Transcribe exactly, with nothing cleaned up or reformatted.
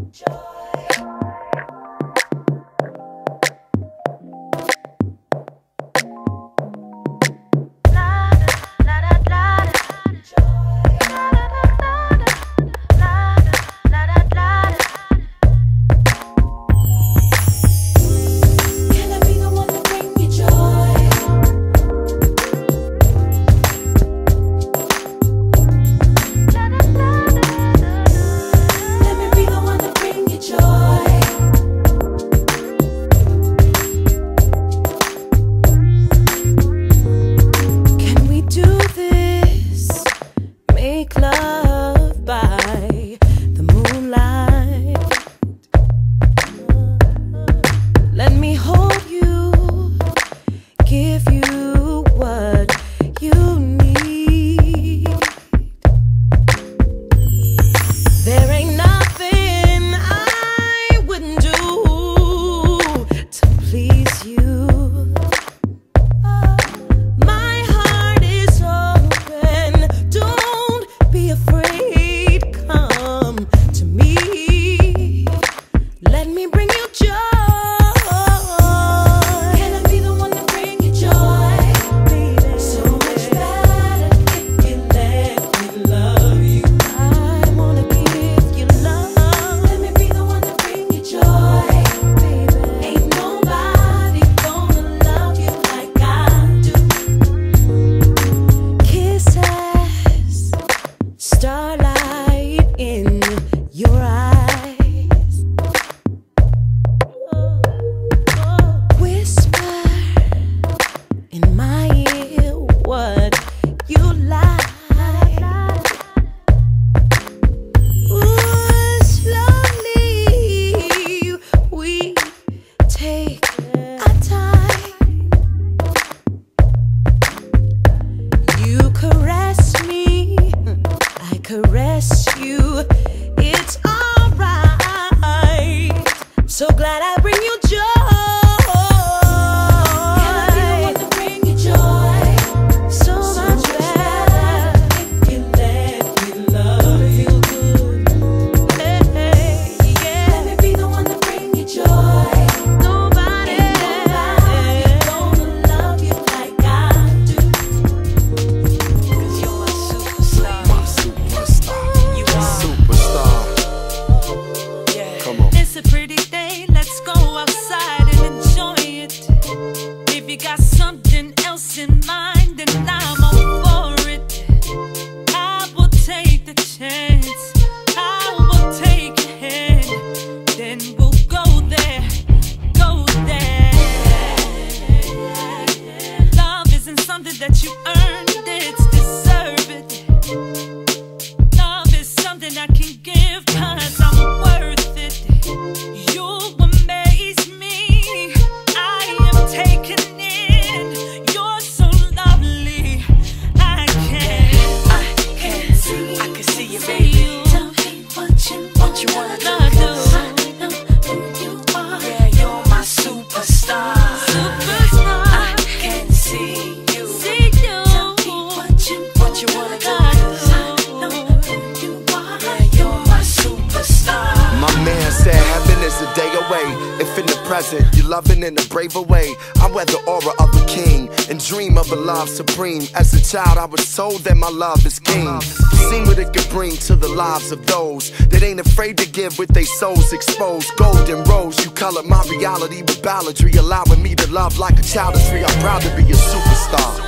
If in the present you're loving in a braver way, I wear the aura of a king and dream of a love supreme. As a child I was told that my love is king. Seen what it could bring to the lives of those that ain't afraid to give with their souls exposed. Gold and rose, you colored my reality with balladry, allowing me to love like a child is free. I'm proud to be a superstar.